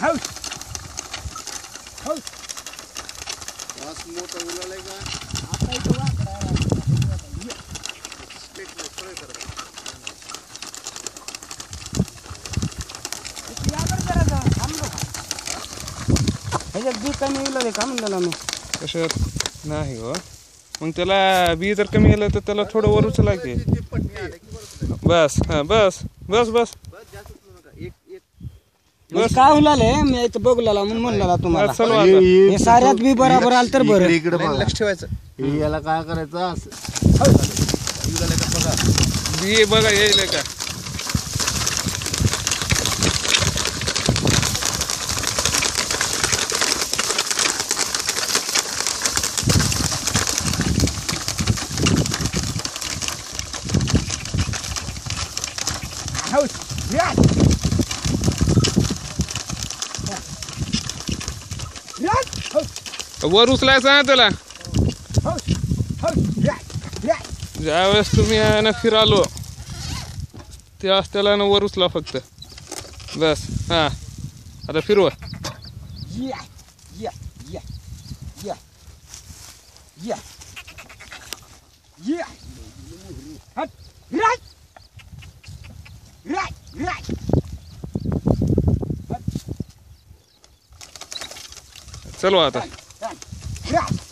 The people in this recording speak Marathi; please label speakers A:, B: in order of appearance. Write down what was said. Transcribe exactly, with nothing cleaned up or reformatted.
A: हौस हौस
B: वास मोठा उलालाय का
A: आता इथं वाकडा आहे.
B: स्ट्रेट सरळ कर
A: किती यावर जरा थांबलो का ह्याच्यात बी कमी येईल का म्हणलं मी
C: कशात नाही हो मग त्याला बी जर कमी आलं तर त्याला थोडं वर उचला की बस हा बस बस बस
A: बस काय होलाले मी इथं बघलाला म्हणून म्हणला तुम्हाला
C: चल आता
A: हे साऱ्यात बी बरोबर आलं तर बरं
B: इकडे लक्ष ठेवायचं याला काय करायचं असं बघा
C: बी बघा येईल का
A: हौस राज राज हौस
C: वर उचलायचं ना त्याला
A: हौस हौस राज राज
C: ज्यावेळेस तुम्ही ना फिरालो त्यावेळेस त्याला ना वर उचला फक्त बस हा आता फिरवा
A: या या या या या या हट राज राज राज
C: चलो आता
A: राज